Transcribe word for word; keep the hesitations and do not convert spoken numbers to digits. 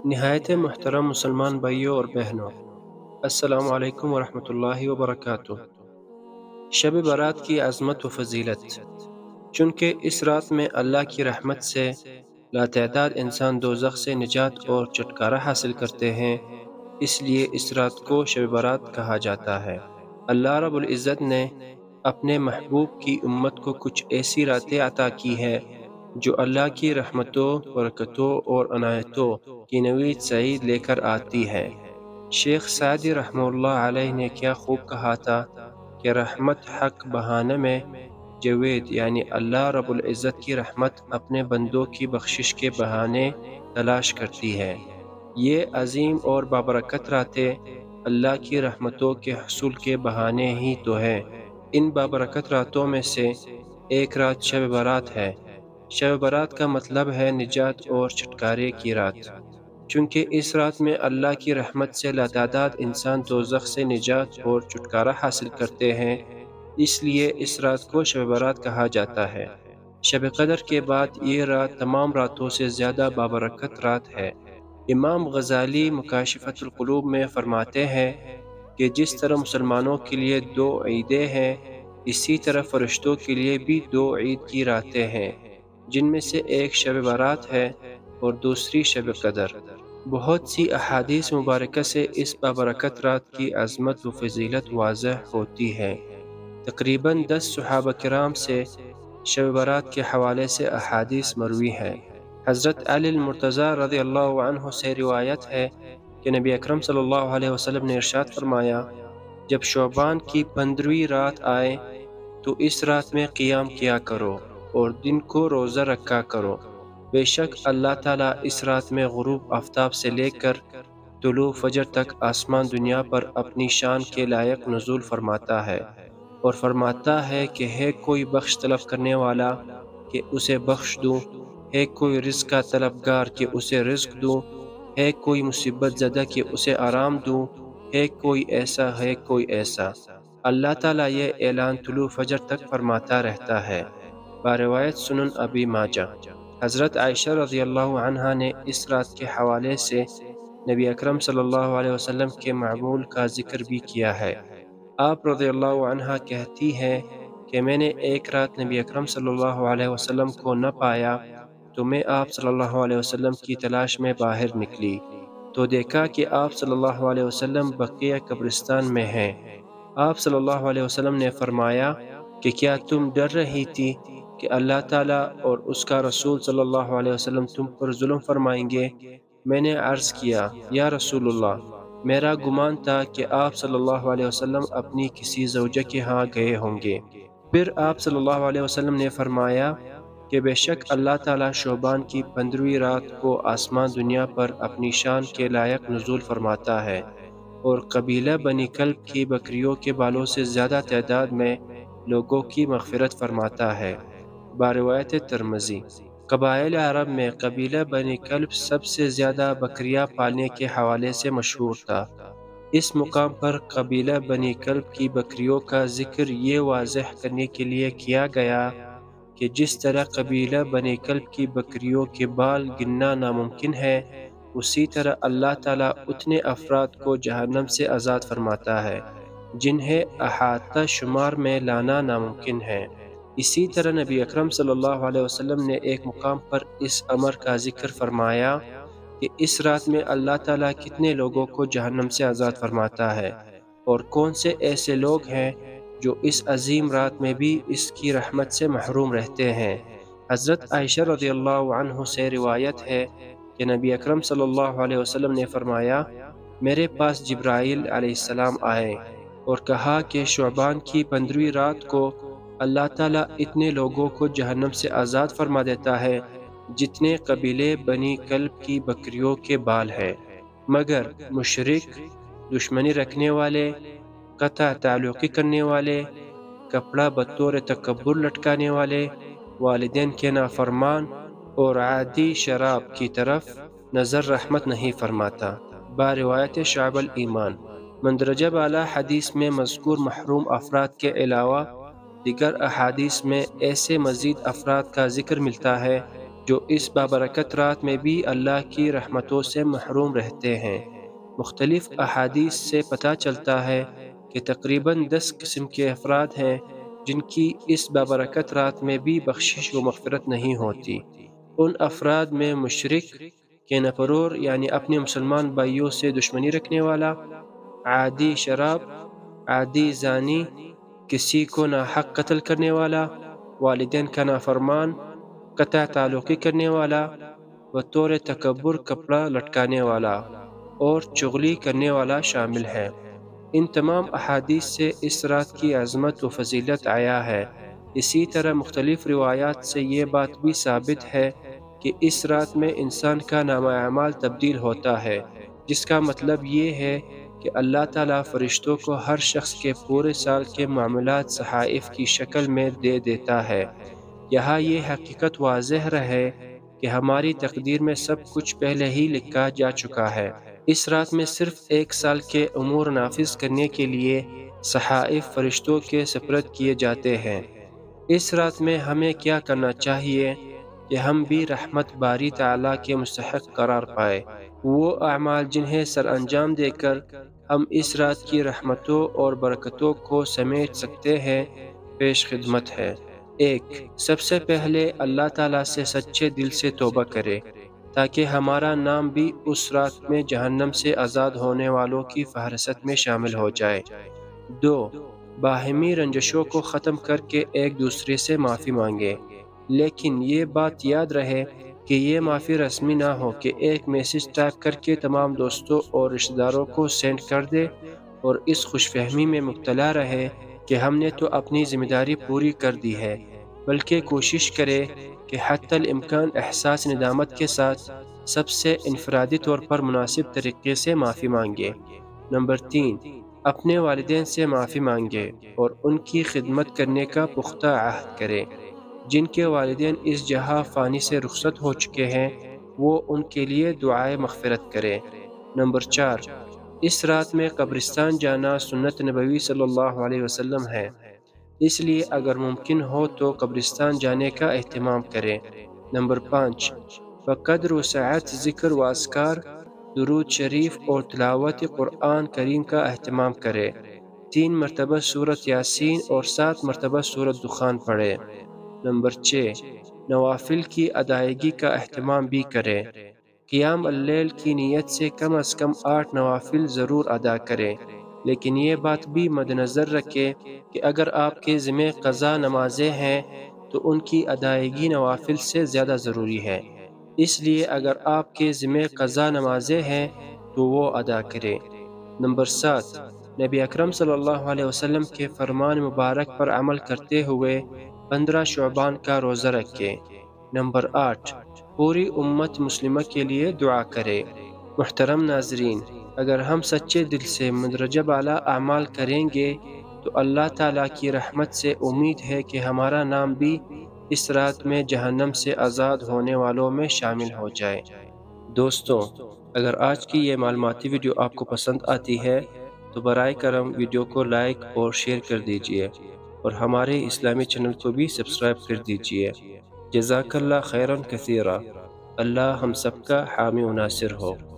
نہایت محترم مسلمان بھائیوں اور بہنوں، السلام علیکم ورحمۃ اللہ وبرکاتہ۔ شب برات کی عظمت و فضیلت۔ چونکہ اس رات میں اللہ کی رحمت سے لاتعداد انسان دوزخ سے نجات اور چھٹکارا حاصل کرتے ہیں، اس لیے اس رات کو شب برات کہا جاتا ہے۔ اللہ رب العزت نے اپنے محبوب کی امت کو کچھ ایسی راتیں عطا کی ہے جو اللہ کی رحمتوں، برکتوں اور عنایتوں کی نوید سعید لے کر آتی ہے۔ شیخ سعدی رحمہ اللہ علیہ نے کیا خوب کہا تھا کہ رحمت حق بہانہ میں جوید، یعنی اللہ رب العزت کی رحمت اپنے بندوں کی بخشش کے بہانے تلاش کرتی ہے۔ یہ عظیم اور بابرکت راتیں اللہ کی رحمتوں کے حصول کے بہانے ہی تو ہے۔ ان بابرکت راتوں میں سے ایک رات شب برات ہے۔ شب برات کا مطلب ہے نجات اور چھٹکارے کی رات۔ چونکہ اس رات میں اللہ کی رحمت سے لاتعداد انسان دوزخ سے نجات اور چھٹکارا حاصل کرتے ہیں، اس لیے اس رات کو شب برات کہا جاتا ہے۔ شب قدر کے بعد یہ رات تمام راتوں سے زیادہ بابرکت رات ہے۔ امام غزالی مکاشفۃ القلوب میں فرماتے ہیں کہ جس طرح مسلمانوں کے لیے دو عیدیں ہیں، اسی طرح فرشتوں کے لیے بھی دو عید کی راتیں ہیں، جن میں سے ایک شب برات ہے اور دوسری شب قدر۔ بہت سی احادیث مبارکہ سے اس بابرکت رات کی عظمت و فضیلت واضح ہوتی ہے۔ تقریباً دس صحابہ کرام سے شب برات کے حوالے سے احادیث مروی ہیں۔ حضرت علی المرتضی رضی اللہ عنہ سے روایت ہے کہ نبی اکرم صلی اللہ علیہ وسلم نے ارشاد فرمایا، جب شعبان کی پندرہویں رات آئے تو اس رات میں قیام کیا کرو اور دن کو روزہ رکھا کرو۔ بے شک اللہ تعالیٰ اس رات میں غروب آفتاب سے لے کر طلوع فجر تک آسمان دنیا پر اپنی شان کے لائق نزول فرماتا ہے اور فرماتا ہے کہ ہے کوئی بخش طلب کرنے والا کہ اسے بخش دوں، ہے کوئی رزق کا طلبگار کہ اسے رزق دوں، ہے کوئی مصیبت زدہ کہ اسے آرام دوں، ہے کوئی ایسا ہے کوئی ایسا۔ اللہ تعالیٰ یہ اعلان طلوع فجر تک فرماتا رہتا ہے۔ بروایت سنن ابی ماجہ۔ حضرت عائشہ رضی اللہ عنہا نے اس رات کے حوالے سے نبی اکرم صلی اللہ علیہ وسلم کے معمول کا ذکر بھی کیا ہے۔ آپ رضی اللہ عنہا کہتی ہیں کہ میں نے ایک رات نبی اکرم صلی اللہ علیہ وسلم کو نہ پایا تو میں آپ صلی اللہ علیہ وسلم کی تلاش میں باہر نکلی تو دیکھا کہ آپ صلی اللہ علیہ وسلم بقیع قبرستان میں ہیں۔ آپ صلی اللہ علیہ وسلم نے فرمایا کہ کیا تم ڈر رہی تھی کہ اللہ تعالیٰ اور اس کا رسول صلی اللہ علیہ وسلم تم پر ظلم فرمائیں گے؟ میں نے عرض کیا، یا رسول اللہ، میرا گمان تھا کہ آپ صلی اللہ علیہ وسلم اپنی کسی زوجہ کے ہاں گئے ہوں گے۔ پھر آپ صلی اللہ علیہ وسلم نے فرمایا کہ بے شک اللہ تعالیٰ شعبان کی پندرہویں رات کو آسمان دنیا پر اپنی شان کے لائق نزول فرماتا ہے اور قبیلہ بنی کلب کی بکریوں کے بالوں سے زیادہ تعداد میں لوگوں کی مغفرت فرماتا ہے۔ بروایت ترمذی۔ قبائل عرب میں قبیلہ بنی کلب سب سے زیادہ بکریاں پالنے کے حوالے سے مشہور تھا۔ اس مقام پر قبیلہ بنی کلب کی بکریوں کا ذکر یہ واضح کرنے کے لیے کیا گیا کہ جس طرح قبیلہ بنی کلب کی بکریوں کے بال گننا ناممکن ہے، اسی طرح اللہ تعالیٰ اتنے افراد کو جہنم سے آزاد فرماتا ہے جنہیں احاطہ شمار میں لانا ناممکن ہے۔ اسی طرح نبی اکرم صلی اللہ علیہ وسلم نے ایک مقام پر اس امر کا ذکر فرمایا کہ اس رات میں اللہ تعالیٰ کتنے لوگوں کو جہنم سے آزاد فرماتا ہے اور کون سے ایسے لوگ ہیں جو اس عظیم رات میں بھی اس کی رحمت سے محروم رہتے ہیں۔ حضرت عائشہ رضی اللہ عنہ سے روایت ہے کہ نبی اکرم صلی اللہ علیہ وسلم نے فرمایا، میرے پاس جبرائیل علیہ السلام آئے اور کہا کہ شعبان کی پندرہویں رات کو اللہ تعالیٰ اتنے لوگوں کو جہنم سے آزاد فرما دیتا ہے جتنے قبیلے بنی کلب کی بکریوں کے بال ہیں، مگر مشرک، دشمنی رکھنے والے، قطع تعلقی کرنے والے، کپڑا بطور تکبر لٹکانے والے، والدین کے نافرمان اور عادی شراب کی طرف نظر رحمت نہیں فرماتا۔ بروایت شعب الایمان۔ مندرجہ بالا حدیث میں مذکور محروم افراد کے علاوہ دیگر احادیث میں ایسے مزید افراد کا ذکر ملتا ہے جو اس بابرکت رات میں بھی اللہ کی رحمتوں سے محروم رہتے ہیں۔ مختلف احادیث سے پتہ چلتا ہے کہ تقریباً دس قسم کے افراد ہیں جن کی اس بابرکت رات میں بھی بخشش و مغفرت نہیں ہوتی۔ ان افراد میں مشرک، کینہ پرور یعنی اپنے مسلمان بھائیوں سے دشمنی رکھنے والا، عادی شراب، عادی زانی، کسی کو ناحق قتل کرنے والا، والدین کا نافرمان، قطع تعلقی کرنے والا، بطور تکبر کپڑا لٹکانے والا اور چغلی کرنے والا شامل ہے۔ ان تمام احادیث سے اس رات کی عظمت و فضیلت آیا ہے۔ اسی طرح مختلف روایات سے یہ بات بھی ثابت ہے کہ اس رات میں انسان کا نامہ اعمال تبدیل ہوتا ہے، جس کا مطلب یہ ہے کہ اللہ تعالیٰ فرشتوں کو ہر شخص کے پورے سال کے معاملات صحائف کی شکل میں دے دیتا ہے۔ یہاں یہ حقیقت واضح رہے کہ ہماری تقدیر میں سب کچھ پہلے ہی لکھا جا چکا ہے۔ اس رات میں صرف ایک سال کے امور نافذ کرنے کے لیے صحائف فرشتوں کے سپرد کیے جاتے ہیں۔ اس رات میں ہمیں کیا کرنا چاہیے کہ ہم بھی رحمت باری تعالیٰ کے مستحق قرار پائے۔ وہ اعمال جنہیں سر انجام دے کر ہم اس رات کی رحمتوں اور برکتوں کو سمیٹ سکتے ہیں، پیش خدمت ہے۔ ایک، سب سے پہلے اللہ تعالیٰ سے سچے دل سے توبہ کرے تاکہ ہمارا نام بھی اس رات میں جہنم سے آزاد ہونے والوں کی فہرست میں شامل ہو جائے۔ دو، باہمی رنجشوں کو ختم کر کے ایک دوسرے سے معافی مانگے، لیکن یہ بات یاد رہے کہ یہ معافی رسمی نہ ہو کہ ایک میسج ٹائپ کر کے تمام دوستوں اور رشتہ داروں کو سینڈ کر دے اور اس خوش فہمی میں مبتلا رہے کہ ہم نے تو اپنی ذمہ داری پوری کر دی ہے، بلکہ کوشش کرے کہ حتی الامکان احساس ندامت کے ساتھ سب سے انفرادی طور پر مناسب طریقے سے معافی مانگے۔ نمبر تین، اپنے والدین سے معافی مانگے اور ان کی خدمت کرنے کا پختہ عہد کرے۔ جن کے والدین اس جہاں فانی سے رخصت ہو چکے ہیں وہ ان کے لیے دعائے مغفرت کرے۔ نمبر چار، اس رات میں قبرستان جانا سنت نبوی صلی اللہ علیہ وسلم ہے، اس لیے اگر ممکن ہو تو قبرستان جانے کا اہتمام کریں۔ نمبر پانچ، بقدر و سعت ذکر و اذکار، درود شریف اور تلاوت قرآن کریم کا اہتمام کرے۔ تین مرتبہ سورۃ یاسین اور سات مرتبہ سورۃ دخان پڑھے۔ نمبر چھ، نوافل کی ادائیگی کا اہتمام بھی کرے۔ قیام اللیل کی نیت سے کم از کم آٹھ نوافل ضرور ادا کریں، لیکن یہ بات بھی مد نظر رکھیں کہ اگر آپ کے ذمہ قضا نمازیں ہیں تو ان کی ادائیگی نوافل سے زیادہ ضروری ہے، اس لیے اگر آپ کے ذمہ قضا نمازیں ہیں تو وہ ادا کریں۔ نمبر سات، نبی اکرم صلی اللہ علیہ وسلم کے فرمان مبارک پر عمل کرتے ہوئے پندرہ شعبان کا روزہ رکھیں۔ نمبر آٹھ، پوری امت مسلمہ کے لیے دعا کرے۔ محترم ناظرین، اگر ہم سچے دل سے مندرجہ بالا اعمال کریں گے تو اللہ تعالیٰ کی رحمت سے امید ہے کہ ہمارا نام بھی اس رات میں جہنم سے آزاد ہونے والوں میں شامل ہو جائے۔ دوستوں، اگر آج کی یہ معلوماتی ویڈیو آپ کو پسند آتی ہے تو برائے کرم ویڈیو کو لائک اور شیئر کر دیجئے اور ہمارے اسلامی چینل کو بھی سبسکرائب کر دیجئے۔ جزاک اللہ خیراً کثیرا۔ اللہ ہم سب کا حامی و ناصر ہو۔